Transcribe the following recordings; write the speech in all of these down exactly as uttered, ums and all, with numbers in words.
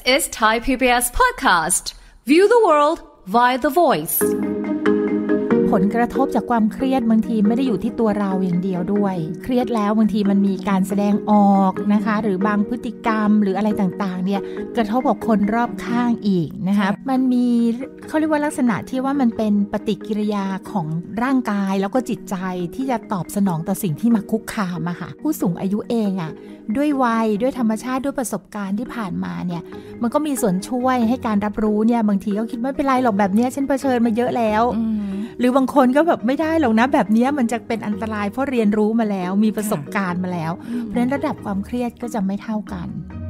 is Thai พี บี เอส podcast. View the world via the voice. ผลกระทบจากความเครียดบางทีไม่ได้อยู่ที่ตัวเราอย่างเดียวด้วยเครียดแล้วบางทีมันมีการแสดงออกนะคะหรือบางพฤติกรรมหรืออะไรต่างๆเนี่ยกระทบกับคนรอบข้างอีกนะคะมันมีเขาเรียกว่าลักษณะที่ว่ามันเป็นปฏิกิริยาของร่างกายแล้วก็จิตใจที่จะตอบสนองต่อสิ่งที่มาคุกคามอะค่ะผู้สูงอายุเองอะด้วยวัยด้วยธรรมชาติด้วยประสบการณ์ที่ผ่านมาเนี่ยมันก็มีส่วนช่วยให้การรับรู้เนี่ยบางทีก็คิดไม่เป็นไรหรอกแบบนี้ฉันเผชิญมาเยอะแล้วหรือบางคนก็แบบไม่ได้หรอกนะแบบนี้มันจะเป็นอันตรายเพราะเรียนรู้มาแล้วมีประสบการณ์มาแล้วเพราะฉะนั้นระดับความเครียดก็จะไม่เท่ากัน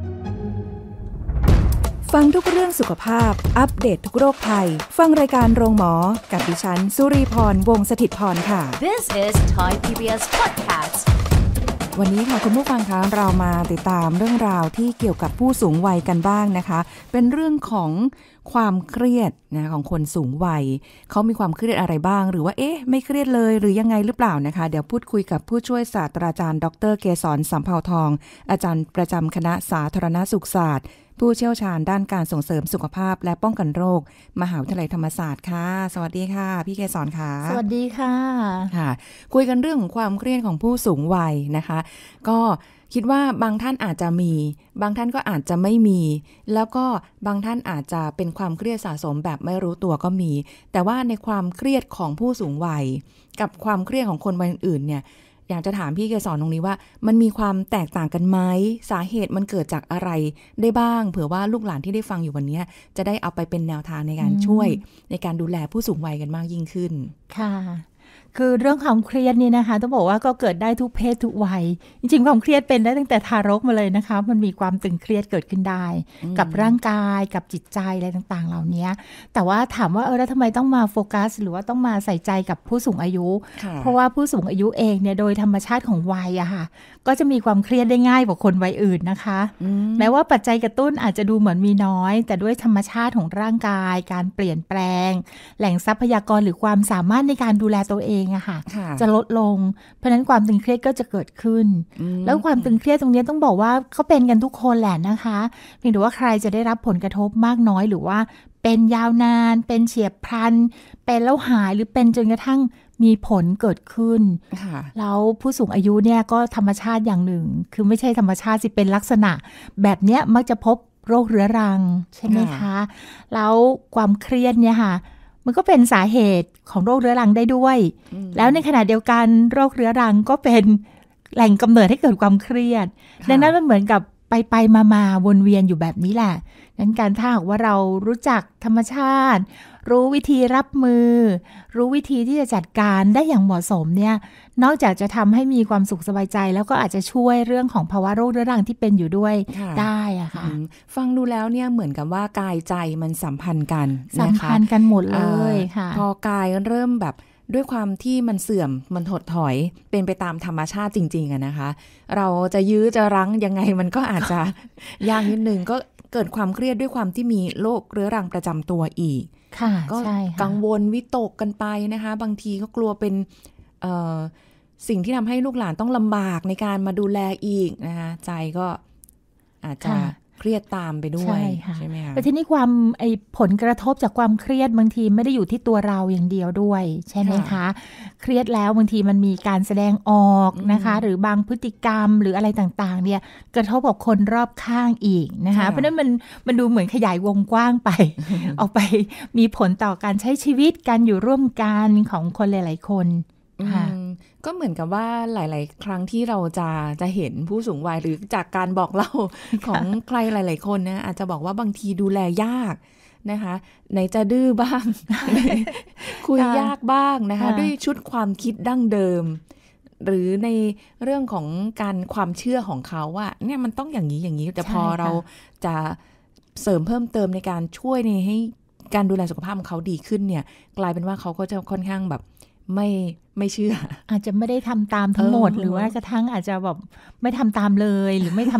ฟังทุกเรื่องสุขภาพอัปเดต ท, ทุกโรคภัยฟังรายการโรงหมอกับดิฉันสุรีพรวงศ์สถิตพรค่ะ This is Thai พี บี เอส podcast. วันนี้ค่ะคุณผู้ฟังคะเรามาติดตามเรื่องราวที่เกี่ยวกับผู้สูงวัยกันบ้างนะคะเป็นเรื่องของความเครียดนะของคนสูงวัยเขามีความเครียดอะไรบ้างหรือว่าเอ๊ะไม่เครียดเลยหรือยังไงหรือเปล่านะคะเดี๋ยวพูดคุยกับผู้ช่วยศาสตราจารย์ดรเกษรสำเภาทองอาจารย์ประจำคณะสาธารณสุขศาสตร์ผู้เชี่ยวชาญด้านการส่งเสริมสุขภาพและป้องกันโรคมหาวิทยาลัยธรรมศาสตร์ค่ะสวัสดีค่ะพี่เกษรค่ะสวัสดีค่ะค่ะคุยกันเรื่องของความเครียดของผู้สูงวัยนะคะก็คิดว่าบางท่านอาจจะมีบางท่านก็อาจจะไม่มีแล้วก็บางท่านอาจจะเป็นความเครียดสะสมแบบไม่รู้ตัวก็มีแต่ว่าในความเครียดของผู้สูงวัยกับความเครียดของคนวัยอื่นๆเนี่ยอยากจะถามพี่เกษรตรงนี้ว่ามันมีความแตกต่างกันไหมสาเหตุมันเกิดจากอะไรได้บ้างเผื่อว่าลูกหลานที่ได้ฟังอยู่วันนี้จะได้เอาไปเป็นแนวทางในการช่วยในการดูแลผู้สูงวัยกันมากยิ่งขึ้นค่ะคือเรื่องความเครียดนี่นะคะต้องบอกว่าก็เกิดได้ทุกเพศทุกวัยจริงๆความเครียดเป็นได้ตั้งแต่ทารกมาเลยนะคะมันมีความตึงเครียดเกิดขึ้นได้กับร่างกายกับจิตใจอะไรต่างๆเหล่านี้แต่ว่าถามว่าเออแล้วทำไมต้องมาโฟกัสหรือว่าต้องมาใส่ใจกับผู้สูงอายุเพราะว่าผู้สูงอายุเองเนี่ยโดยธรรมชาติของวัยอะค่ะก็จะมีความเครียดได้ง่ายกว่าคนวัยอื่นนะคะแม้ว่าปัจจัยกระตุ้นอาจจะดูเหมือนมีน้อยแต่ด้วยธรรมชาติของร่างกายการเปลี่ยนแปลงแหล่งทรัพยากรหรือความสามารถในการดูแลตัวเองอะค่ะจะลดลงเพราะฉะนั้นความตึงเครียดก็จะเกิดขึ้นแล้วความตึงเครียดตรงนี้ต้องบอกว่าเขาเป็นกันทุกคนแหละนะคะเพียงแต่ว่าใครจะได้รับผลกระทบมากน้อยหรือว่าเป็นยาวนานเป็นเฉียบพลันเป็นแล้วหายหรือเป็นจนกระทั่งมีผลเกิดขึ้นแล้วผู้สูงอายุเนี่ยก็ธรรมชาติอย่างหนึ่งคือไม่ใช่ธรรมชาติสิเป็นลักษณะแบบเนี้ยมักจะพบโรคเรื้อรังใช่ไหมคะแล้วความเครียดเนี่ยค่ะมันก็เป็นสาเหตุของโรคเรื้อรังได้ด้วยแล้วในขณะเดียวกันโรคเรื้อรังก็เป็นแหล่งกำเนิดให้เกิดความเครียดดังนั้นมันเหมือนกับไปไปมามาวนเวียนอยู่แบบนี้แหละงั้นการถ้าหากว่าเรารู้จักธรรมชาติรู้วิธีรับมือรู้วิธีที่จะจัดการได้อย่างเหมาะสมเนี่ยนอกจากจะทำให้มีความสุขสบายใจแล้วก็อาจจะช่วยเรื่องของภาวะโรคเรื้อรังที่เป็นอยู่ด้วยได้อะค่ะฟังดูแล้วเนี่ยเหมือนกับว่ากายใจมันสัมพันธ์กันสัมพันธ์กันหมดเลยค่ะพอกายเริ่มแบบด้วยความที่มันเสื่อมมันถดถอยเป็นไปตามธรรมชาติจริงๆอะนะคะเราจะยื้อจะรั้งยังไงมันก็อาจจะ ยากนิดนึงก็เกิดความเครียดด้วยความที่มีโรคเรื้อรังประจำตัวอีกก็กังวลวิตกกันไปนะคะบางทีก็กลัวเป็นเอ่อสิ่งที่ทำให้ลูกหลานต้องลำบากในการมาดูแลอีกนะคะใจก็อาจจะเครียดตามไปด้วยใช่ไหมคะแต่ที่นี่ความไอ้ผลกระทบจากความเครียดบางทีไม่ได้อยู่ที่ตัวเราอย่างเดียวด้วยใช่ไหมคะเครียดแล้วบางทีมันมีการแสดงออกนะคะหรือบางพฤติกรรมหรืออะไรต่างๆเนี่ยกระทบกับคนรอบข้างอีกนะคะเพราะนั้นมันมันดูเหมือนขยายวงกว้างไป ออกไปมีผลต่อการใช้ชีวิตการอยู่ร่วมกันของคนหลายๆคนก็เหมือนกับว่าหลายๆครั้งที่เราจะจะเห็นผู้สูงวัยหรือจากการบอกเล่าของใครหลายๆคนนะอาจจะบอกว่าบางทีดูแลยากนะคะไหนจะดื้อบ้าง คุยยากบ้างนะคะด้วยชุดความคิดดั้งเดิมหรือในเรื่องของการความเชื่อของเขาว่าเนี่ยมันต้องอย่างนี้อย่างนี้แต่พอเราจะเสริมเพิ่มเติมในการช่วยในให้การดูแลสุขภาพของเขาดีขึ้นเนี่ยกลายเป็นว่าเขาก็จะค่อนข้างแบบไม่ไม่เชื่ออาจจะไม่ได้ทำตามทั้งหมดหรือว่ากระทั่งอาจจะแบบไม่ทำตามเลยหรือไม่ทำ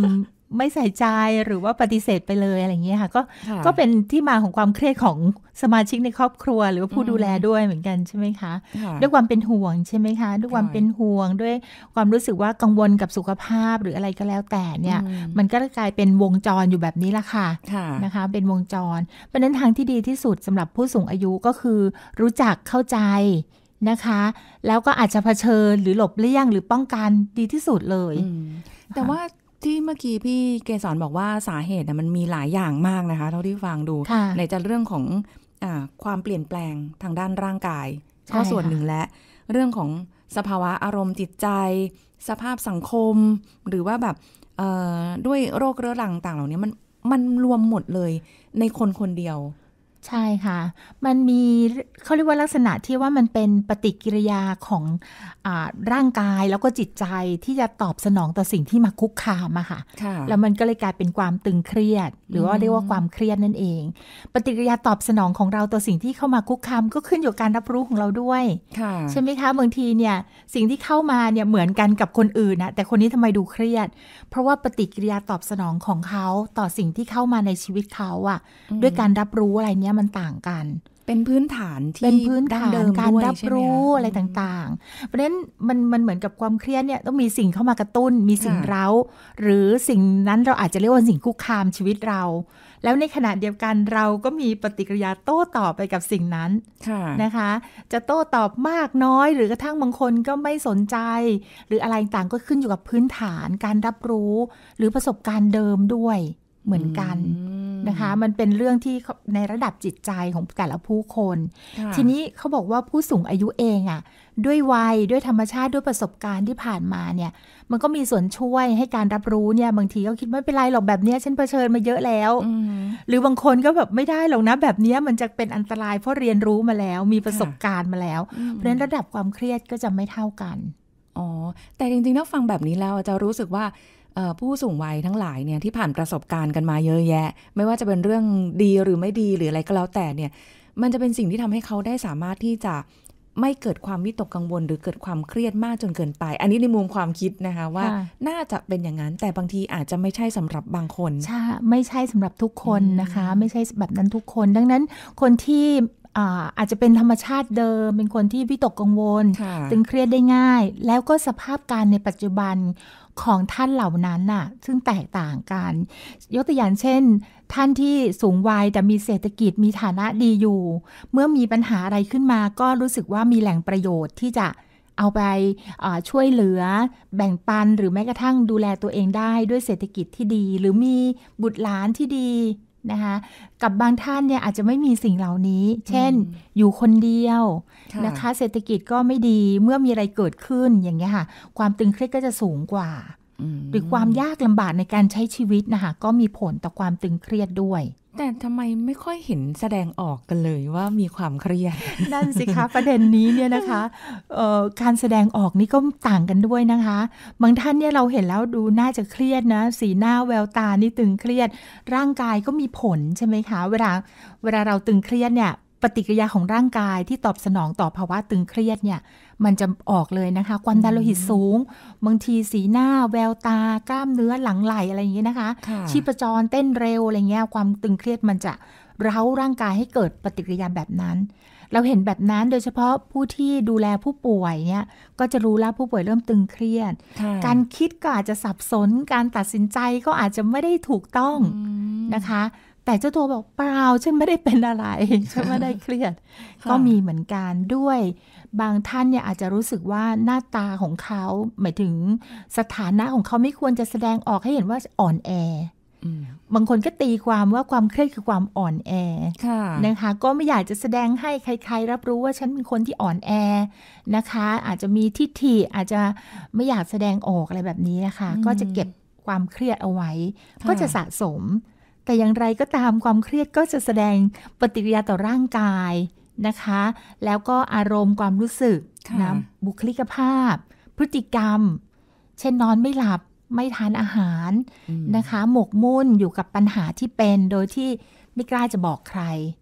ไม่ใส่ใจหรือว่าปฏิเสธไปเลยอะไรอย่างเงี้ยค่ะก็ก็เป็นที่มาของความเครียดของสมาชิกในครอบครัวหรือว่าผู้ดูแลด้วยเหมือนกันใช่ไหมคะด้วยความเป็นห่วงใช่ไหมคะด้วยความเป็นห่วงด้วยความรู้สึกว่ากังวลกับสุขภาพหรืออะไรก็แล้วแต่เนี่ยมันก็กลายเป็นวงจรอยู่แบบนี้ละค่ะนะคะเป็นวงจรเพราะฉะนั้นทางที่ดีที่สุดสำหรับผู้สูงอายุก็คือรู้จักเข้าใจนะคะแล้วก็อาจจะเผชิญหรือหลบเลี่ยงหรือป้องกันดีที่สุดเลยแต่ว่าที่เมื่อกี้พี่เกษรบอกว่าสาเหตุมันมีหลายอย่างมากนะคะเท่าที่ฟังดูในจะเรื่องของอ่าความเปลี่ยนแปลงทางด้านร่างกายก็ส่วนหนึ่งและเรื่องของสภาวะอารมณ์จิตใจสภาพสังคมหรือว่าแบบด้วยโรคเรื้อรังต่างเหล่านี้มันมันรวมหมดเลยในคนคนเดียวใช่ค่ะมันมีเขาเรียกว่าลักษณะที่ว่ามันเป็นปฏิกิริยาของอ่าร่างกายแล้วก็จิตใจที่จะตอบสนองต่อสิ่งที่มาคุกคามอะค่ะแล้วมันก็เลยกลายเป็นความตึงเครียดหรือว่าเรียกว่าความเครียดนั่นเองปฏิกิริยาตอบสนองของเราต่อสิ่งที่เข้ามาคุกคามก็ขึ้นอยู่กับการรับรู้ของเราด้วยใช่ไหมคะบางทีเนี่ยสิ่งที่เข้ามาเนี่ยเหมือนกันกับคนอื่นนะแต่คนนี้ทำไมดูเครียดเพราะว่าปฏิกิริยาตอบสนองของเขาต่อสิ่งที่เข้ามาในชีวิตเขาอะด้วยการรับรู้อะไรเนี้ยมันต่างกันเป็นพื้นฐานที่เป็นพื้นฐานการรับรู้อะไรต่างๆเพราะฉะนั้นมันมันเหมือนกับความเครียดเนี่ยต้องมีสิ่งเข้ามากระตุ้นมีสิ่งเร้าหรือสิ่งนั้นเราอาจจะเรียกว่าสิ่งคุกคามชีวิตเราแล้วในขณะเดียวกันเราก็มีปฏิกิริยาโต้ตอบไปกับสิ่งนั้นนะคะจะโต้ตอบมากน้อยหรือกระทั่งบางคนก็ไม่สนใจหรืออะไรต่างก็ขึ้นอยู่กับพื้นฐานการรับรู้หรือประสบการณ์เดิมด้วยเหมือนกันนะคะมันเป็นเรื่องที่ในระดับจิตใจของแต่ละผู้คนทีนี้เขาบอกว่าผู้สูงอายุเองอ่ะด้วยวัยด้วยธรรมชาติด้วยประสบการณ์ที่ผ่านมาเนี่ยมันก็มีส่วนช่วยให้การรับรู้เนี่ยบางทีก็คิดไม่เป็นไรหรอกแบบนี้ฉันเผชิญมาเยอะแล้วหรือบางคนก็แบบไม่ได้หรอกนะแบบนี้มันจะเป็นอันตรายเพราะเรียนรู้มาแล้วมีประสบการณ์มาแล้วเพราะฉะนั้นระดับความเครียดก็จะไม่เท่ากันอ๋อแต่จริงๆถ้าฟังแบบนี้แล้วจะรู้สึกว่าผู้สูงวัยทั้งหลายเนี่ยที่ผ่านประสบการณ์กันมาเยอะแยะไม่ว่าจะเป็นเรื่องดีหรือไม่ดีหรืออะไรก็แล้วแต่เนี่ยมันจะเป็นสิ่งที่ทำให้เขาได้สามารถที่จะไม่เกิดความวิตกกังวลหรือเกิดความเครียดมากจนเกินไปอันนี้ในมุมความคิดนะคะว่าน่าจะเป็นอย่างนั้นแต่บางทีอาจจะไม่ใช่สำหรับบางคนใช่ไม่ใช่สำหรับทุกคนนะคะไม่ใช่แบบนั้นทุกคนดังนั้นคนที่อาอาจจะเป็นธรรมชาติเดิมเป็นคนที่วิตกกังวลตึงเครียดได้ง่ายแล้วก็สภาพการในปัจจุบันของท่านเหล่านั้นน่ะซึ่งแตกต่างกันยกตัวอย่างเช่นท่านที่สูงวัยแต่มีเศรษฐกิจมีฐานะดีอยู่เมื่อมีปัญหาอะไรขึ้นมาก็รู้สึกว่ามีแหล่งประโยชน์ที่จะเอาไปช่วยเหลือแบ่งปันหรือแม้กระทั่งดูแลตัวเองได้ด้วยเศรษฐกิจที่ดีหรือมีบุตรหลานที่ดีนะคะกับบางท่านเนี่ยอาจจะไม่มีสิ่งเหล่านี้เช่นอยู่คนเดียวนะคะเศรษฐกิจก็ไม่ดีเมื่อมีอะไรเกิดขึ้นอย่างเงี้ยค่ะความตึงเครียดก็จะสูงกว่าหรือความยากลำบากในการใช้ชีวิตนะคะก็มีผลต่อความตึงเครียดด้วยแต่ทำไมไม่ค่อยเห็นแสดงออกกันเลยว่ามีความเครียดนั่นสิคะประเด็นนี้เนี่ยนะคะการแสดงออกนี่ก็ต่างกันด้วยนะคะบางท่านเนี่ยเราเห็นแล้วดูน่าจะเครียดนะสีหน้าแววตานี่ตึงเครียดร่างกายก็มีผลใช่ไหมคะเวลาเวลาเราตึงเครียดเนี่ยปฏิกิริยาของร่างกายที่ตอบสนองต่อภาวะตึงเครียดเนี่ยมันจะออกเลยนะคะความดันโลหิตสูงบางทีสีหน้าแววตากล้ามเนื้อหลังไหล่อะไรอย่างเงี้ยนะคะชีพจรเต้นเร็วอะไรเงี้ยความตึงเครียดมันจะเร้าร่างกายให้เกิดปฏิกิริยาแบบนั้นเราเห็นแบบนั้นโดยเฉพาะผู้ที่ดูแลผู้ป่วยเนี่ยก็จะรู้แล้วผู้ป่วยเริ่มตึงเครียดการคิดก็อาจจะสับสนการตัดสินใจก็อาจจะไม่ได้ถูกต้องนะคะแต่เจ้าตัวบอกเปล่าฉันไม่ได้เป็นอะไรฉันไม่ได้เครียดก็มีเหมือนกันด้วยบางท่านเนี่ยอาจจะรู้สึกว่าหน้าตาของเขาหมายถึงสถานะของเขาไม่ควรจะแสดงออกให้เห็นว่าอ่อนแอบางคนก็ตีความว่าความเครียดคือความอ่อนแอนะคะก็ไม่อยากจะแสดงให้ใครๆรับรู้ว่าฉันเป็นคนที่อ่อนแอนะคะอาจจะมีทิฐิอาจจะไม่อยากแสดงออกอะไรแบบนี้นะคะก็จะเก็บความเครียดเอาไว้ก็จะสะสมแต่อย่างไรก็ตามความเครียดก็จะแสดงปฏิกิริยาต่อร่างกายนะคะแล้วก็อารมณ์ความรู้สึกนะบุคลิกภาพพฤติกรรมเช่นนอนไม่หลับไม่ทานอาหารนะคะหมกมุ่นอยู่กับปัญหาที่เป็นโดยที่ไม่กล้าจะบอกใคร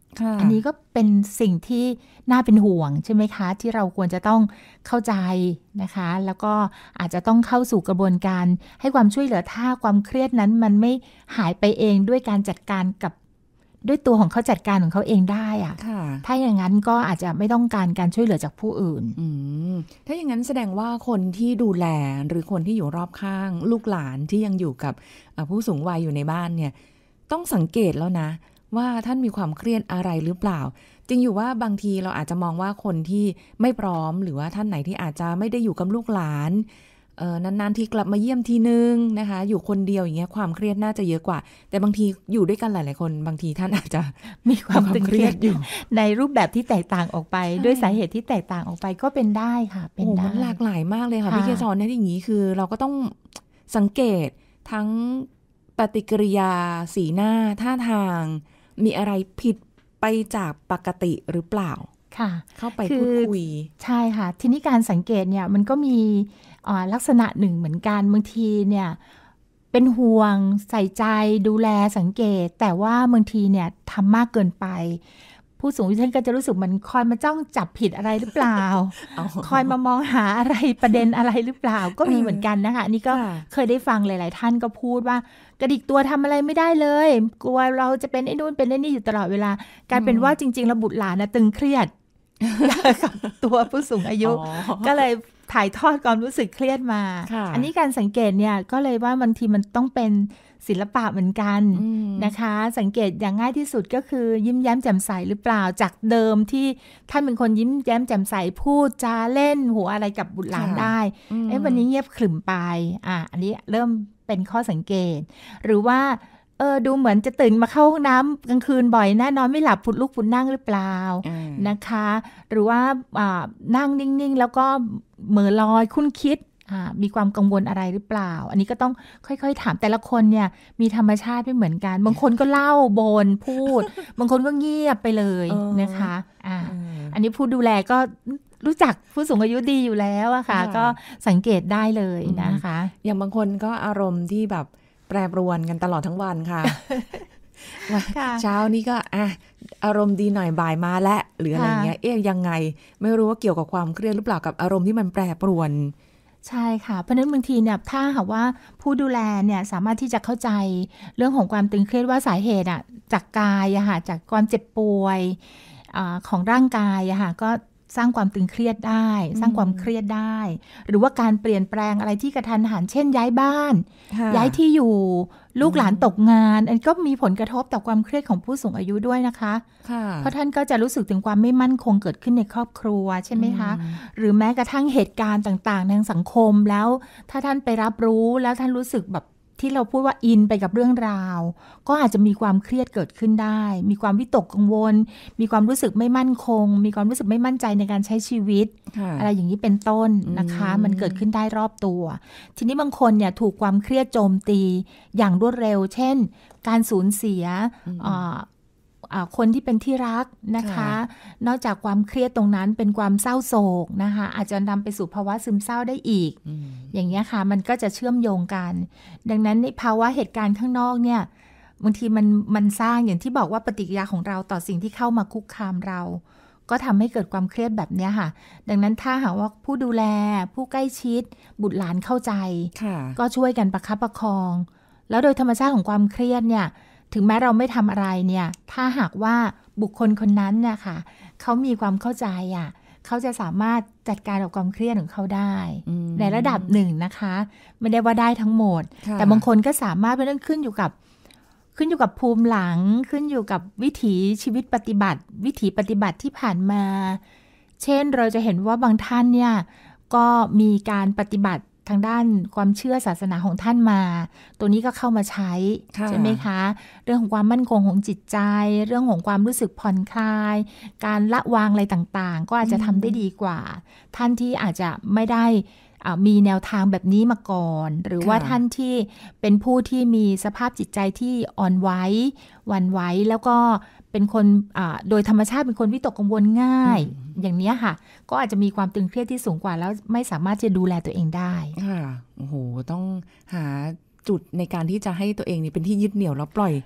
อันนี้ก็เป็นสิ่งที่น่าเป็นห่วงใช่ไหมคะที่เราควรจะต้องเข้าใจนะคะแล้วก็อาจจะต้องเข้าสู่กระบวนการให้ความช่วยเหลือถ้าความเครียดนั้นมันไม่หายไปเองด้วยการจัดการกับด้วยตัวของเขาจัดการของเขาเองได้อะถ้าอย่างนั้นก็อาจจะไม่ต้องการการช่วยเหลือจากผู้อื่นถ้าอย่างนั้นแสดงว่าคนที่ดูแลหรือคนที่อยู่รอบข้างลูกหลานที่ยังอยู่กับผู้สูงวัยอยู่ในบ้านเนี่ยต้องสังเกตแล้วนะว่าท่านมีความเครียดอะไรหรือเปล่าจริงอยู่ว่าบางทีเราอาจจะมองว่าคนที่ไม่พร้อมหรือว่าท่านไหนที่อาจจะไม่ได้อยู่กับลูกหลานเออนานๆทีกลับมาเยี่ยมทีนึงนะคะอยู่คนเดียวอย่างเงี้ยความเครียดน่าจะเยอะกว่าแต่บางทีอยู่ด้วยกันหลายๆคนบางทีท่านอาจจะมีความตึงเครียดอยู่ในรูปแบบที่แตกต่างออกไปด้วยสาเหตุที่แตกต่างออกไปก็เป็นได้ค่ะเป็นได้มันหลากหลายมากเลยค่ะพี่เคสอนเนี่ยอย่างนี้คือเราก็ต้องสังเกตทั้งปฏิกิริยาสีหน้าท่าทางมีอะไรผิดไปจากปกติหรือเปล่าค่ะเข้าไปพูดคุยใช่ค่ะทีนี้การสังเกตเนี่ยมันก็มีลักษณะหนึ่งเหมือนกันบางทีเนี่ยเป็นห่วงใส่ใจดูแลสังเกตแต่ว่าบางทีเนี่ยทำมากเกินไปผู้สูงอายุท่านก็จะรู้สึกมันคอยมาจ้องจับผิดอะไรหรือเปล่า คอยมามองหาอะไรประเด็นอะไรหรือเปล่าก็มีเหมือนกันนะคะนี่ก็เคยได้ฟังหลายๆท่านก็พูดว่ากระดิกตัวทำอะไรไม่ได้เลยกลัวเราจะเป็นไอ้นู่นเป็นไอ้นี่อยู่ตลอดเวลากลายเป็นว่าจริงๆระบุหลานนะตึงเครียดกับตัวผู้สูงอายุก็เลยถ่ายทอดความรู้สึกเครียดมาอันนี้การสังเกตเนี่ยก็เลยว่าบางทีมันต้องเป็นศิลปะเหมือนกันนะคะสังเกตอย่างง่ายที่สุดก็คือยิ้มแย้มแจ่มใสหรือเปล่าจากเดิมที่ท่านเป็นคนยิ้มแย้มแจ่มใสพูดจาเล่นหัวอะไรกับบุตรหลานได้เอ้วันนี้เงียบขรึมไปอ่ะอันนี้เริ่มเป็นข้อสังเกตหรือว่าเออดูเหมือนจะตื่นมาเข้าห้องน้ำกลางคืนบ่อยแน่นอนไม่หลับผุดลุกผุดนั่งหรือเปล่านะคะหรือว่านั่งนิ่งๆแล้วก็เหม่อลอยคุ้นคิดมีความกังวลอะไรหรือเปล่าอันนี้ก็ต้องค่อยๆถามแต่ละคนเนี่ยมีธรรมชาติไม่เหมือนกันบางคนก็เล่าบนพูด บางคนก็เงียบไปเลยนะคะอ่าอันนี้ผู้ดูแลก็รู้จักผู้สูงอายุดีอยู่แล้วอะค่ะก็สังเกตได้เลยนะคะอย่างบางคนก็อารมณ์ที่แบบแปรปรวนกันตลอดทั้งวันค่ะ เช้านี้ก็อ่ะอารมณ์ดีหน่อยบ่ายมาและหรืออะไรเงี้ยเอ๊ะยังไงไม่รู้ว่าเกี่ยวกับความเครียดหรือเปล่ากับอารมณ์ที่มันแปรปรวนใช่ค่ะเพราะฉะนั้นบางทีเนี่ยถ้าหากว่าผู้ดูแลเนี่ยสามารถที่จะเข้าใจเรื่องของความตึงเครียดว่าสาเหตุอ่ะจากกายอะค่ะจากความเจ็บป่วยของร่างกายอะค่ะก็สร้างความตึงเครียดได้สร้างความเครียดได้หรือว่าการเปลี่ยนแปลงอะไรที่กระทันหันเช่นย้ายบ้านย้ายที่อยู่ลูกหลานตกงานอันก็มีผลกระทบต่อความเครียดของผู้สูงอายุด้วยนะคะเพราะท่านก็จะรู้สึกถึงความไม่มั่นคงเกิดขึ้นในครอบครัวใช่ไหมคะหรือแม้กระทั่งเหตุการณ์ต่างๆทางสังคมแล้วถ้าท่านไปรับรู้แล้วท่านรู้สึกแบบที่เราพูดว่าอินไปกับเรื่องราวก็อาจจะมีความเครียดเกิดขึ้นได้มีความวิตกกังวลมีความรู้สึกไม่มั่นคงมีความรู้สึกไม่มั่นใจในการใช้ชีวิตอะไรอย่างนี้เป็นต้นนะคะมันเกิดขึ้นได้รอบตัวทีนี้บางคนเนี่ยถูกความเครียดโจมตีอย่างรวดเร็วเช่นการสูญเสียคนที่เป็นที่รักนะคะนอกจากความเครียดตรงนั้นเป็นความเศร้าโศกนะคะอาจจะนำไปสู่ภาวะซึมเศร้าได้อีก อ, อย่างนี้ค่ะมันก็จะเชื่อมโยงกันดังนั้นในภาวะเหตุการณ์ข้างนอกเนี่ยบางทีมันมันสร้างอย่างที่บอกว่าปฏิกิริยาของเราต่อสิ่งที่เข้ามาคุกคามเราก็ทำให้เกิดความเครียดแบบนี้ค่ะดังนั้นถ้าหากว่าผู้ดูแลผู้ใกล้ชิดบุตรหลานเข้าใจก็ช่วยกันประคับประคองแล้วโดยธรรมชาติของความเครียดเนี่ยถึงแม้เราไม่ทำอะไรเนี่ยถ้าหากว่าบุคคลคนนั้นเนี่ยค่ะเขามีความเข้าใจอ่ะเขาจะสามารถจัดการกับความเครียดของเขาได้ในระดับหนึ่งนะคะไม่ได้ว่าได้ทั้งหมดแต่บางคนก็สามารถเป็นเรื่องขึ้นอยู่กับขึ้นอยู่กับภูมิหลังขึ้นอยู่กับวิถีชีวิตปฏิบัติวิถีปฏิบัติที่ผ่านมาเช่นเราจะเห็นว่าบางท่านเนี่ยก็มีการปฏิบัติทางด้านความเชื่อศาสนาของท่านมาตัวนี้ก็เข้ามาใช้ใช่ไหมคะเรื่องของความมั่นคงของจิตใจเรื่องของความรู้สึกผ่อนคลายการละวางอะไรต่างๆก็อาจจะทำได้ดีกว่าท่านที่อาจจะไม่ได้มีแนวทางแบบนี้มาก่อนหรือว่าท่านที่เป็นผู้ที่มีสภาพจิตใจที่อ่อนไหวหวั่นไหวแล้วก็เป็นคนโดยธรรมชาติเป็นคนวิตกกังวลง่ายอย่างนี้ค่ะก็อาจจะมีความตึงเครียดที่สูงกว่าแล้วไม่สามารถจะดูแลตัวเองได้ค่ะโอ้โหต้องหาจุดในการที่จะให้ตัวเองนี่เป็นที่ยึดเหนี่ยวแล้วปล่อย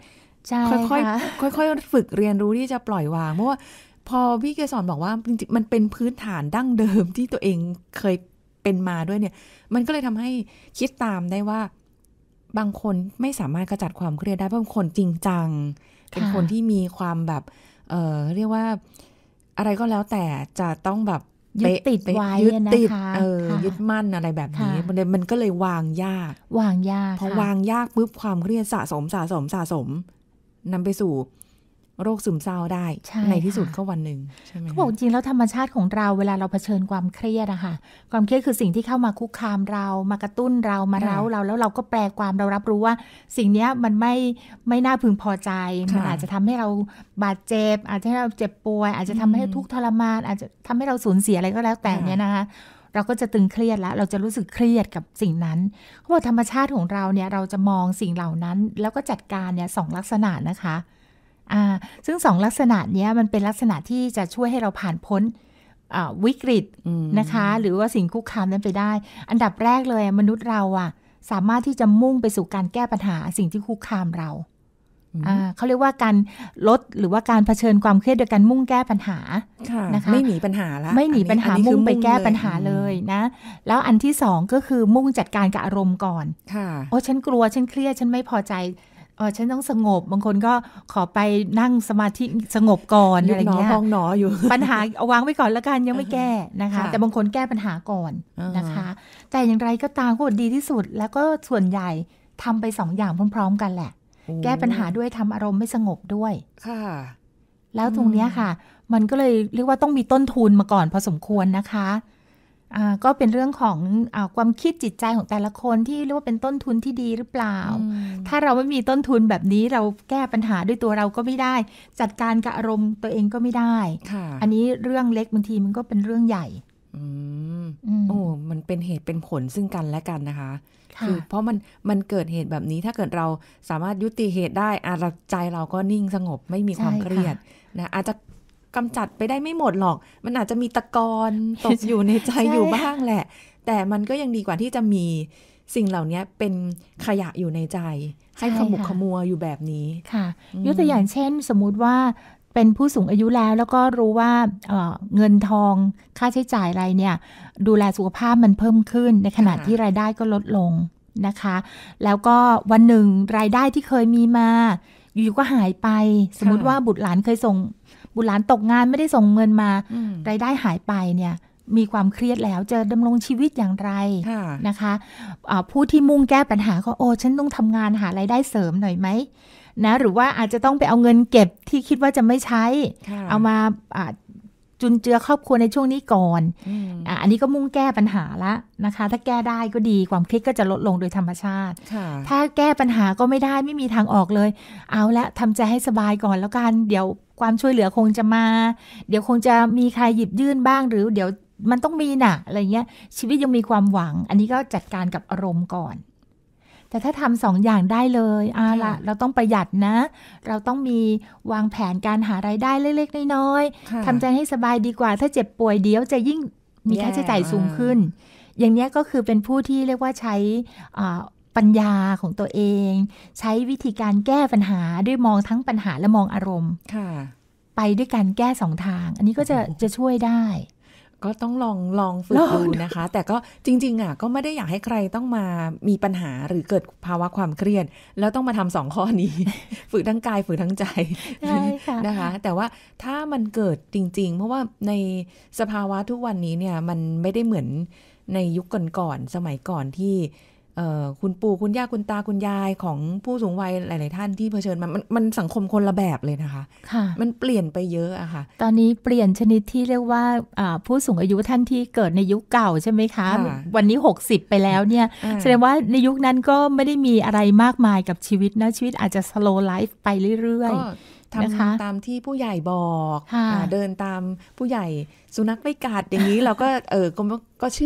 ค่อยๆค่อยๆฝึกเรียนรู้ที่จะปล่อยวางเพราะว่าพอพี่เกศรบอกว่าจริงๆมันเป็นพื้นฐานดั้งเดิมที่ตัวเองเคยเป็นมาด้วยเนี่ยมันก็เลยทำให้คิดตามได้ว่าบางคนไม่สามารถขจัดความเครียดได้เพราะบางคนจริงจังเป็นคนที่มีความแบบเออเรียกว่าอะไรก็แล้วแต่จะต้องแบบยึดติดไว้ยึดติดนะคะเออยึดมั่นอะไรแบบนี้มันเลยมันก็เลยวางยากวางยากพอวางยากปุ๊บความเครียดสะสมสะสมสะสมนำไปสู่โรคซึมเศร้าได้ ใ, ในที่สุดก็วันหนึ่งใช่ไหมเขาบอกจริงแล้วธรรมชาติของเราเวลาเราเผชิญความเครียดอะค่ะความเครียดคือสิ่งที่เข้ามาคุกคามเรามากระตุ้นเรามาเร้าเราแล้วเราก็แปลความเรารับรู้ว่าสิ่งนี้มันไม่ไม่น่าพึงพอใจมันอาจจะทำให้เราบาดเจ็บอาจจะให้เราเจ็บป่วยอาจจะทำให้ทุกข์ทรมานอาจจะทำให้เราสูญเสียอะไรก็แล้วแต่เนี่ยนะคะเราก็จะตึงเครียดแล้วเราจะรู้สึกเครียดกับสิ่งนั้นเขาบอกธรรมชาติของเราเนี่ยเราจะมองสิ่งเหล่านั้นแล้วก็จัดการเนี่ยสองลักษณะนะคะอ่าซึ่งสองลักษณะนี้มันเป็นลักษณะที่จะช่วยให้เราผ่านพ้นวิกฤตนะคะหรือว่าสิ่งคุกคามนั้นไปได้อันดับแรกเลยมนุษย์เราอ่ะสามารถที่จะมุ่งไปสู่การแก้ปัญหาสิ่งที่คุกคามเราอ่าเขาเรียกว่าการลดหรือว่าการเผชิญความเครียดโดยการมุ่งแก้ปัญหานะคะไม่หนีปัญหาละไม่หนีปัญหามุ่งไปแก้ปัญหาเลยนะแล้วอันที่สองก็คือมุ่งจัดการกับอารมณ์ก่อนโอ้ฉันกลัวฉันเครียดฉันไม่พอใจเออฉันต้องสงบบางคนก็ขอไปนั่งสมาธิสงบก่อนอะไรเงี้ยพองหนออยู่ปัญหาเอาวางไว้ก่อนแล้วกันยังไม่แก้นะคะแต่บางคนแก้ปัญหาก่อนนะคะแต่อย่างไรก็ตามก็ดีที่สุดแล้วก็ส่วนใหญ่ทำไปสองอย่างพร้อมๆกันแหละแก้ปัญหาด้วยทำอารมณ์ไม่สงบด้วยค่ะแล้วตรงนี้ค่ะมันก็เลยเรียกว่าต้องมีต้นทุนมาก่อนพอสมควรนะคะอ่าก็เป็นเรื่องของอ่าความคิดจิตใจของแต่ละคนที่เรียกว่าเป็นต้นทุนที่ดีหรือเปล่าถ้าเราไม่มีต้นทุนแบบนี้เราแก้ปัญหาด้วยตัวเราก็ไม่ได้จัดการกับอารมณ์ตัวเองก็ไม่ได้อันนี้เรื่องเล็กบางทีมันก็เป็นเรื่องใหญ่อืมโอ้มันเป็นเหตุเป็นผลซึ่งกันและกันนะคะคือเพราะมันมันเกิดเหตุแบบนี้ถ้าเกิดเราสามารถยุติเหตุได้อาใจเราก็นิ่งสงบไม่มีความเครียดนะอาจจะกำจัดไปได้ไม่หมดหรอกมันอาจจะมีตะกอนตกอยู่ในใจอยู่บ้างแหละแต่มันก็ยังดีกว่าที่จะมีสิ่งเหล่านี้เป็นขยะอยู่ในใจให้ขมุกขมัวอยู่แบบนี้ค่ะยกตัวอย่างเช่นสมมุติว่าเป็นผู้สูงอายุแล้วแล้วก็รู้ว่า เอ่อ เงินทองค่าใช้จ่ายอะไรเนี่ยดูแลสุขภาพมันเพิ่มขึ้นในขณะที่รายได้ก็ลดลงนะคะแล้วก็วันหนึ่งรายได้ที่เคยมีมาอยู่ก็หายไปสมมุติว่าบุตรหลานเคยส่งบุตรหลานตกงานไม่ได้ส่งเงินมารายได้หายไปเนี่ยมีความเครียดแล้วจะดำรงชีวิตอย่างไรนะคะะผู้ที่มุ่งแก้ปัญหาก็โอ้ฉันต้องทำงานหารายได้เสริมหน่อยไหมนะหรือว่าอาจจะต้องไปเอาเงินเก็บที่คิดว่าจะไม่ใช้เอามาจุนเจือครอบครัวในช่วงนี้ก่อนอ่ะอันนี้ก็มุ่งแก้ปัญหาละนะคะถ้าแก้ได้ก็ดีความเครียดก็จะลดลงโดยธรรมชาติถ้าแก้ปัญหาก็ไม่ได้ไม่มีทางออกเลยเอาละทำใจให้สบายก่อนแล้วกันเดี๋ยวความช่วยเหลือคงจะมาเดี๋ยวคงจะมีใครหยิบยื่นบ้างหรือเดี๋ยวมันต้องมีน่ะอะไรเงี้ยชีวิตยังมีความหวังอันนี้ก็จัดการกับอารมณ์ก่อนแต่ถ้าทำสองอย่างได้เลยอ่าละเราต้องประหยัดนะเราต้องมีวางแผนการหารายได้เล็กๆน้อยๆทำใจให้สบายดีกว่าถ้าเจ็บป่วยเดี๋ยวจะยิ่งมีค่าใช้จ่ายสูงขึ้นอย่างนี้ก็คือเป็นผู้ที่เรียกว่าใช้ปัญญาของตัวเองใช้วิธีการแก้ปัญหาด้วยมองทั้งปัญหาและมองอารมณ์ไปด้วยการแก้สองทางอันนี้ก็จะจะช่วยได้ก็ต้องลองลองฝึกดูนะคะแต่ก็จริงๆอ่ะก็ไม่ได้อยากให้ใครต้องมามีปัญหาหรือเกิดภาวะความเครียดแล้วต้องมาทำสองข้อนี้ ฝึกทั้งกายฝึกทั้งใจนะคะแต่ว่าถ้ามันเกิดจริงๆเพราะว่าในสภาวะทุกวันนี้เนี่ยมันไม่ได้เหมือนในยุคก่อนๆสมัยก่อนที่คุณปู่คุณย่าคุณตาคุณยายของผู้สูงวัยหลายๆท่านที่เผชิญมามันมันสังคมคนละแบบเลยนะคะมันเปลี่ยนไปเยอะอะค่ะตอนนี้เปลี่ยนชนิดที่เรียกว่าผู้สูงอายุท่านที่เกิดในยุคเก่าใช่ไหมคะวันนี้หกสิบไปแล้วเนี่ยแสดงว่าในยุคนั้นก็ไม่ได้มีอะไรมากมายกับชีวิตนะชีวิตอาจจะ slow life ไปเรื่อยๆทำตามที่ผู้ใหญ่บอกเดินตามผู้ใหญ่สุนัขไม่กัดอย่างนี้เราก็เออก็ก็เชื่อ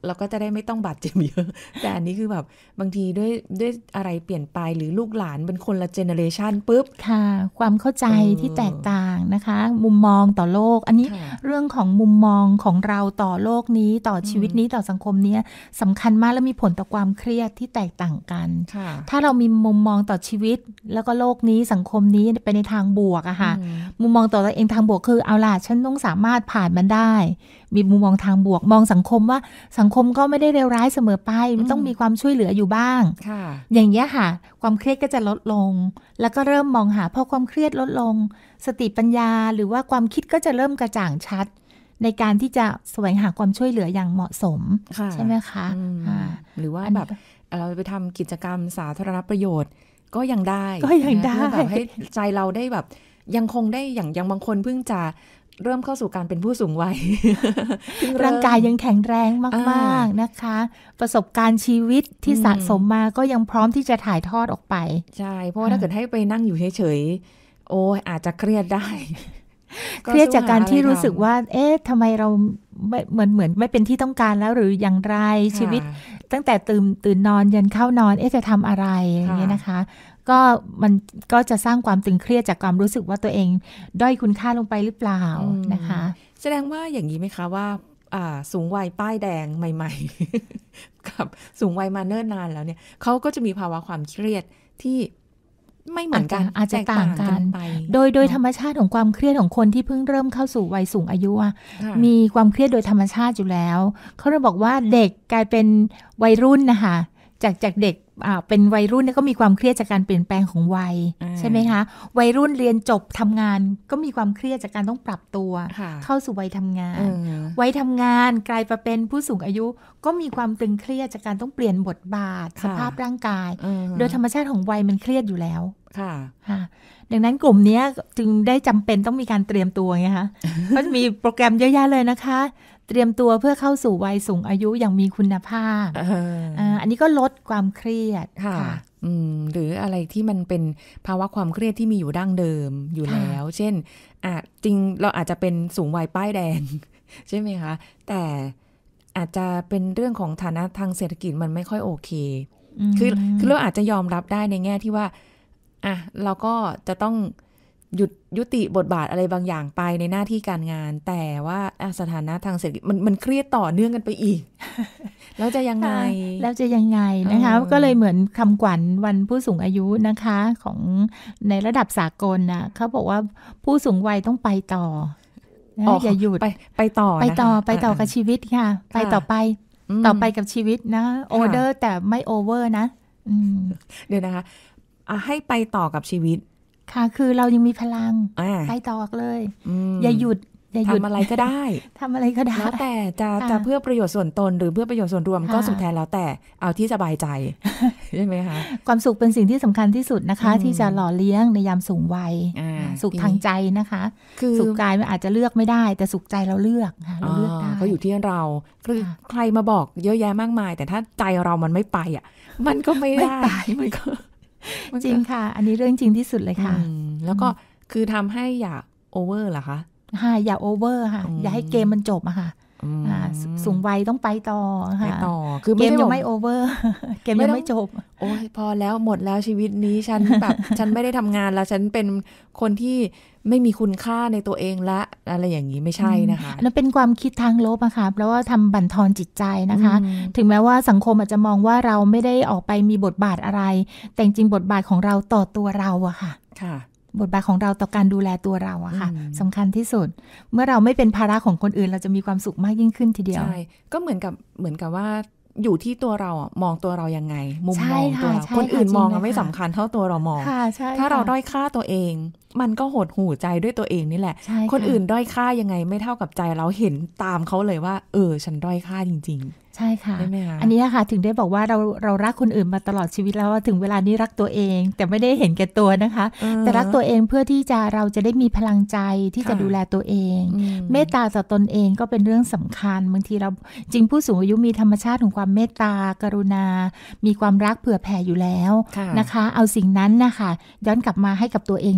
เราก็จะได้ไม่ต้องบาดเจ็บเยอะแต่อันนี้คือแบบบางทีด้วยด้วยอะไรเปลี่ยนไปหรือลูกหลานเป็นคนละเจเนอเรชันปุ๊บค่ะความเข้าใจที่แตกต่างนะคะมุมมองต่อโลกอันนี้เรื่องของมุมมองของเราต่อโลกนี้ต่อชีวิตนี้ต่อสังคมนี้สำคัญมากและมีผลต่อความเครียดที่แตกต่างกันถ้าเรามีมุมมองต่อชีวิตแล้วก็โลกนี้สังคมนี้ไปในทางบวกอะค่ะมุมมองต่อตัวเองทางบวกคือเอาล่ะฉันต้องสามารถผ่านมันได้มีมุมมองทางบวกมองสังคมว่าสังคมก็ไม่ได้เลวร้ายเสมอไปมันต้องมีความช่วยเหลืออยู่บ้างอย่างเงี้ยค่ะความเครียดก็จะลดลงแล้วก็เริ่มมองหาพอความเครียดลดลงสติปัญญาหรือว่าความคิดก็จะเริ่มกระจ่างชัดในการที่จะแสวงหาความช่วยเหลืออย่างเหมาะสมใช่ไหมคะหรือว่าแบบเราไปทำกิจกรรมสาธารณประโยชน์ก็ยังได้ก็ยังได้แบบให้ใจเราได้แบบยังคงได้อย่างยังบางคนเพิ่งจะเริ่มเข้าสู่การเป็นผู้สูงวัยร่างกายยังแข็งแรงมากๆนะคะประสบการณ์ชีวิตที่สะสมมาก็ยังพร้อมที่จะถ่ายทอดออกไปใช่เพราะว่าถ้าเกิดให้ไปนั่งอยู่เฉยๆโอ้ยอาจจะเครียดได้เครียดจากการที่รู้สึกว่าเอ๊ะทำไมเราไม่เหมือนเหมือนไม่เป็นที่ต้องการแล้วหรืออย่างไรชีวิตตั้งแต่ตื่นตื่นนอนยันเข้านอนเอ๊ะจะทำอะไรอย่างเงี้ยนะคะก็มันก็จะสร้างความตึงเครียดจากความรู้สึกว่าตัวเองด้อยคุณค่าลงไปหรือเปล่านะคะแสดงว่าอย่างนี้ไหมคะว่าสูงวัยป้ายแดงใหม่ๆกับสูงวัยมาเนิ่นนานแล้วเนี่ยเขาก็จะมีภาวะความเครียดที่ไม่เหมือนกันอาจจะต่างกันโดยโดยธรรมชาติของความเครียดของคนที่เพิ่งเริ่มเข้าสู่วัยสูงอายุมีความเครียดโดยธรรมชาติอยู่แล้วเขาเลยบอกว่าเด็กกลายเป็นวัยรุ่นนะคะจากจากเด็กเป็นวัยรุ่นก็มีความเครียดจากการเปลี่ยนแปลงของวัยใช่ไหมคะวัยรุ่นเรียนจบทำงานก็มีความเครียดจากการต้องปรับตัวเข้าสู่วัยทำงานวัยทำงานกลายมาเป็นผู้สูงอายุก็มีความตึงเครียดจากการต้องเปลี่ยนบทบาทสภาพร่างกายโดยธรรมชาติของวัยมันเครียดอยู่แล้วค่ะดังนั้นกลุ่มนี้จึงได้จำเป็นต้องมีการเตรียมตัวไงคะก็จะมีโปรแกรมเยอะแยะเลยนะคะเตรียมตัวเพื่อเข้าสู่วัยสูงอายุอย่างมีคุณภาพ อ, อันนี้ก็ลดความเครียดค่ะหรืออะไรที่มันเป็นภาวะความเครียดที่มีอยู่ดั้งเดิมอยู่แล้วเช่นอาจจริงเราอาจจะเป็นสูงวัยป้ายแดงใช่ไหมคะแต่อาจจะเป็นเรื่องของฐานะทางเศรษฐกิจมันไม่ค่อยโอเคคือคือเราอาจจะยอมรับได้ในแง่ที่ว่าอ่ะเราก็จะต้องหยุดยุติบทบาทอะไรบางอย่างไปในหน้าที่การงานแต่ว่าสถานะทางเศรษฐกิจมันมันเครียดต่อเนื่องกันไปอีก แล้วจะยังไงแล้วจะยังไงนะคะก็เลยเหมือนคำขวัญวันผู้สูงอายุนะคะของในระดับสากลนะเขาบอกว่าผู้สูงวัยต้องไปต่ออย่าหยุดไปไปต่อไปต่อไปต่อกับชีวิตค่ะไปต่อไปต่อไปกับชีวิตนะออเดอร์แต่ไม่โอเวอร์นะเดี๋ยวนะคะให้ไปต่อกับชีวิตค่ะคือเรายังมีพลังไปต่อเลยอย่าหยุดอย่าหยุดทำอะไรก็ได้ทำอะไรก็ได้แล้วแต่จะจะเพื่อประโยชน์ส่วนตนหรือเพื่อประโยชน์ส่วนรวมก็สุดแท้แล้วแต่เอาที่สบายใจใช่ไหมคะความสุขเป็นสิ่งที่สำคัญที่สุดนะคะที่จะหล่อเลี้ยงในยามสูงวัยสุขทางใจนะคะสุขกายมันอาจจะเลือกไม่ได้แต่สุขใจเราเลือกเราเลือกได้ก็อยู่ที่เราคือใครมาบอกเยอะแยะมากมายแต่ถ้าใจเรามันไม่ไปอ่ะมันก็ไม่ได้มันก็จริงค่ะอันนี้เรื่องจริงที่สุดเลยค่ะแล้วก็คือทำให้อย่าโอเวอร์เหรอคะค่ะอย่าโอเวอร์ค่ะอย่าให้เกมมันจบอะค่ะสูงวัยต้องไปต่อค่ะไปต่อคือเกมยังไม่โอเวอร์เกมยังไม่จบโอ้ยพอแล้วหมดแล้วชีวิตนี้ฉันแบบฉันไม่ได้ทำงานแล้วฉันเป็นคนที่ไม่มีคุณค่าในตัวเองละอะไรอย่างนี้ไม่ใช่นะคะนั่นเป็นความคิดทางลบอะค่ะเพราะว่าทำบั่นทอนจิตใจนะคะถึงแม้ว่าสังคมอาจจะมองว่าเราไม่ได้ออกไปมีบทบาทอะไรแต่จริงบทบาทของเราต่อตัวเราอะค่ะค่ะบทบาทของเราต่อการดูแลตัวเราอะค่ะสำคัญที่สุดเมื่อเราไม่เป็นภาระของคนอื่นเราจะมีความสุขมากยิ่งขึ้นทีเดียวใช่ก็เหมือนกับเหมือนกับว่าอยู่ที่ตัวเราอ่ะมองตัวเรายังไงมุมมองตัวเราคนอื่นมองไม่สำคัญเท่าตัวเรามองถ้าเราด้อยค่าตัวเองมันก็หดหู่ใจด้วยตัวเองนี่แหละคนอื่นด้อยค่ายังไงไม่เท่ากับใจเราเห็นตามเขาเลยว่าเออฉันด้อยค่าจริงๆใช่ค่ะอันนี้ค่ะถึงได้บอกว่าเราเรารักคนอื่นมาตลอดชีวิตแล้วถึงเวลานี้รักตัวเองแต่ไม่ได้เห็นแก่ตัวนะคะแต่รักตัวเองเพื่อที่จะเราจะได้มีพลังใจที่จะดูแลตัวเองเมตตาต่อตนเองก็เป็นเรื่องสำคัญบางทีเราจริงผู้สูงอายุมีธรรมชาติของความเมตตากรุณามีความรักเผื่อแผ่อยู่แล้วนะคะเอาสิ่งนั้นนะคะย้อนกลับมาให้กับตัวเองด้วย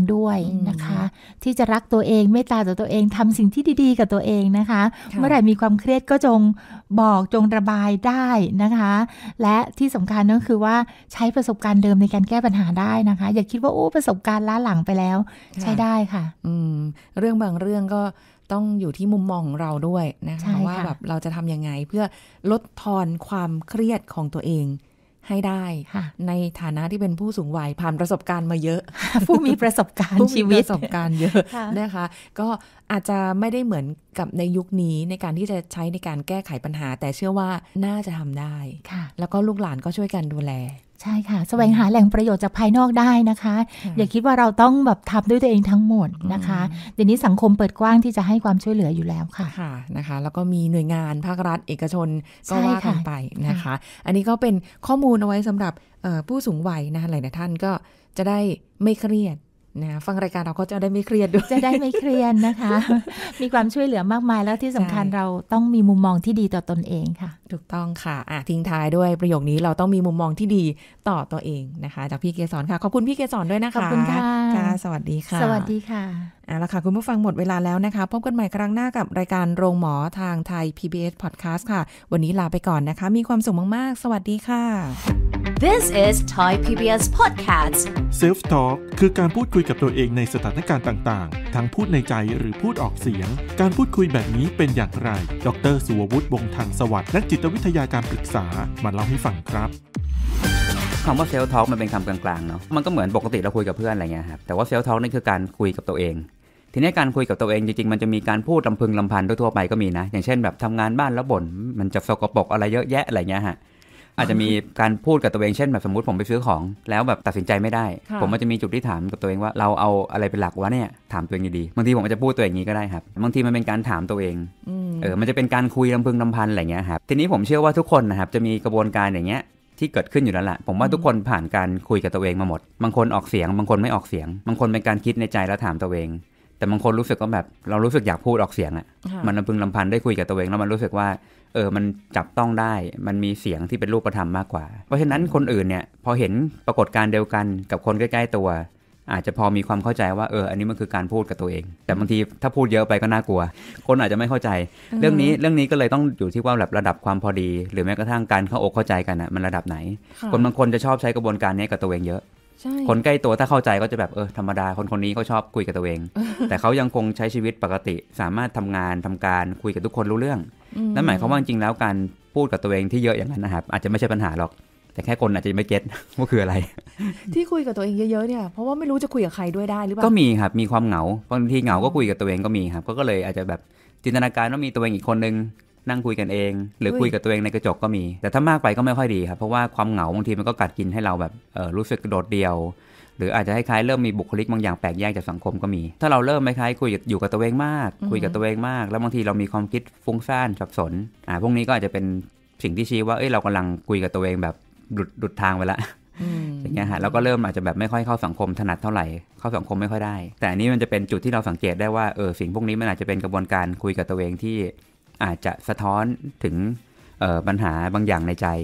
นะคะที่จะรักตัวเองเมตตาต่อตัวเองทำสิ่งที่ดีๆกับตัวเองนะคะเมื่อไหร่มีความเครียดก็จงบอกจงระบายได้นะคะและที่สำคัญก็คือว่าใช้ประสบการณ์เดิมในการแก้ปัญหาได้นะคะอย่าคิดว่าโอ้ประสบการณ์ล้าหลังไปแล้วใช้ได้ค่ะอืมเรื่องบางเรื่องก็ต้องอยู่ที่มุมมองของเราด้วยนะคะว่าแบบเราจะทำยังไงเพื่อลดทอนความเครียดของตัวเองให้ได้ในฐานะที่เป็นผู้สูงวัยผ่านประสบการณ์มาเยอะผู้มีประสบการณ์ชีวิตประสบการณ์เยอะนะคะก็อาจจะไม่ได้เหมือนกับในยุคนี้ในการที่จะใช้ในการแก้ไขปัญหาแต่เชื่อว่าน่าจะทำได้แล้วก็ลูกหลานก็ช่วยกันดูแลใช่ค่ะแสวงหาแหล่งประโยชน์จากภายนอกได้นะคะอย่าคิดว่าเราต้องแบบทำด้วยตัวเองทั้งหมดนะคะเดี๋ยวนี้สังคมเปิดกว้างที่จะให้ความช่วยเหลืออยู่แล้วค่ะค่ะนะคะแล้วก็มีหน่วยงานภาครัฐเอกชนก็ว่ากันไปนะคะอันนี้ก็เป็นข้อมูลเอาไว้สำหรับผู้สูงวัยนะคะหลายท่านก็จะได้ไม่เครียดนะฟังรายการเราก็จะได้ไม่เครียดด้วยจะได้ไม่เครียดนะคะมีความช่วยเหลือมากมายแล้วที่สำคัญเราต้องมีมุมมองที่ดีต่อตนเองค่ะถูกต้องค่ะอ่ะทิ้งท้ายด้วยประโยคนี้เราต้องมีมุมมองที่ดีต่อตัวเองนะคะจากพี่เกศรค่ะขอบคุณพี่เกศรด้วยนะคะขอบคุณค่ะค่ะสวัสดีค่ะสวัสดีค่ะเอาละค่ะคุณผู้ฟังหมดเวลาแล้วนะคะพบกันใหม่ครั้งหน้ากับรายการโรงหมอทางไทย พี บี เอส Podcast ค่ะวันนี้ลาไปก่อนนะคะมีความสุขมากๆสวัสดีค่ะ This is Thai พี บี เอส Podcast Self Talk คือการพูดคุยกับตัวเองในสถานการณ์ต่างๆทั้งพูดในใจหรือพูดออกเสียงการพูดคุยแบบนี้เป็นอย่างไรดร.สุวัฒน์วงศ์ทางสวัสดิ์นักจิตวิทยาการปรึกษามาเล่าให้ฟังครับคำว่าเซลฟ์ทอล์กมันเป็นคำกลางๆเนาะมันก็เหมือนปกติเราคุยกับเพื่อนอะไรเงี้ยครับแต่ว่าเซลฟ์ทอล์กนี่คือการคุยกับตัวเองทีนี้การคุยกับตัวเองจริงๆมันจะมีการพูดลำพึงลำพันทั่วไปก็มีนะอย่างเช่นแบบทำงานบ้านแล้วบ่นมันจะสกปรกอะไรเยอะแยะอะไรเงี้ยฮะอาจจะมีการพูดกับตัวเองเช่นแบบสมมติผมไปซื้อของแล้วแบบตัดสินใจไม่ได้ผมมันจะมีจุดที่ถามกับตัวเองว่าเราเอาอะไรเป็นหลักวะเนี่ยถามตัวเองดีๆบางทีผมอาจจะพูดตัวอย่างนี้ก็ได้ครับบางทีมันเป็นการถามตัวเองเออมันจะเป็นการคุยลำพึงลำพันอะไรเงี้ยครับทีนี้ผมเชื่อว่าทุกคนนะครับจะมีกระบวนการอย่างเงี้ยที่เกิดขึ้นอยู่แล้วล่ะผมว่าทุกคนผ่านการคุยกับตัวเองมาหมดบางคนออกเสียงบางคนไม่ออกเสียงบางคนเป็นการคิดในใจแล้วถามตัวเองแต่บางคนรู้สึกว่าแบบเรารู้สึกอยากพูดออกเสียงอ่ะมันลำพึงลำพันได้คุยกับตัวเองแล้วมันรู้สึกว่าเออมันจับต้องได้มันมีเสียงที่เป็นรูปธรรมมากกว่าเพราะฉะนั้นคนอื่นเนี่ยพอเห็นปรากฏการณ์เดียวกันกับคนใกล้ๆตัวอาจจะพอมีความเข้าใจว่าเอออันนี้มันคือการพูดกับตัวเองแต่บางทีถ้าพูดเยอะไปก็น่ากลัวคนอาจจะไม่เข้าใจเรื่องนี้เรื่องนี้ก็เลยต้องอยู่ที่ว่าแบบระดับความพอดีหรือแม้กระทั่งการเข้าอกเข้าใจกันอ่ะมันระดับไหนคนบางคนจะชอบใช้กระบวนการนี้กับตัวเองเยอะคนใกล้ตัวถ้าเข้าใจก็จะแบบเออธรรมดาคนคนนี้เขาชอบคุยกับตัวเองแต่เขายังคงใช้ชีวิตปกติสามารถทำงานทำการคุยกับทุกคนรู้เรื่องนั่นหมายความว่าจริงๆแล้วการพูดกับตัวเองที่เยอะอย่างนั้นนะครับอาจจะไม่ใช่ปัญหาหรอกแต่แค่คนอาจจะไม่เก็ตว่าคืออะไรที่คุยกับตัวเองเยอะๆเนี่ยเพราะว่าไม่รู้จะคุยกับใครด้วยได้หรือเปล่าก็มีครับมีความเหงาบางทีเหงาก็คุยกับตัวเองก็มีครับก็เลยอาจจะแบบจินตนาการว่ามีตัวเองอีกคนนึงนั่งคุยกันเองหรือคุยกับตัวเองในกระจกก็มีแต่ถ้ามากไปก็ไม่ค่อยดีครับเพราะว่าความเหงาบางทีมันก็กัดกินให้เราแบบเออรู้สึกโดดเดี่ยวหรืออาจจะคล้ายๆเริ่มมีบุคลิกบางอย่างแปลกแยกจากสังคมก็มีถ้าเราเริ่มคล้ายๆคุยอยู่กับตัวเองมากคุยกับตัวเองมากแล้วบางทีเรามีความคิดฟุ้งซ่านสับสนอ่าพวกนี้ก็อาจจะเป็นสิ่งที่ชี้ว่าเอ้ยเรากำลังคุยกับตัวเองแบบหลุดหลุดทางไปละอย่างเงี้ยฮะแล้วก็เริ่มอาจจะแบบไม่ค่อยเข้าสังคมถนัดเท่าไหร่เข้าสังคมไม่ค่อยได้แต่อันนี้มันจะเป็นจุดที่เราสังเกตได้ว่าเออสิ่งพวกนี้มันอาจจะเป็นกระบวนการคุยกับตัวเองที่อาจจะสะท้อนถึงเอ่อปัญหาบางอย่างในใจ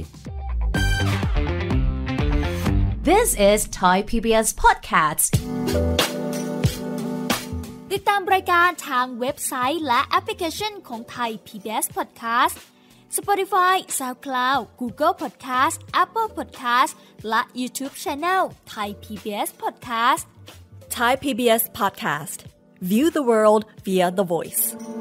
This is Thai พี บี เอส Podcast ติดตามรายการทางเว็บไซต์และแอปพลิเคชันของ Thai พี บี เอส Podcast Spotify, SoundCloud, Google Podcast, Apple Podcast และ YouTube Channel Thai พี บี เอส Podcast Thai พี บี เอส Podcast View the world via the voice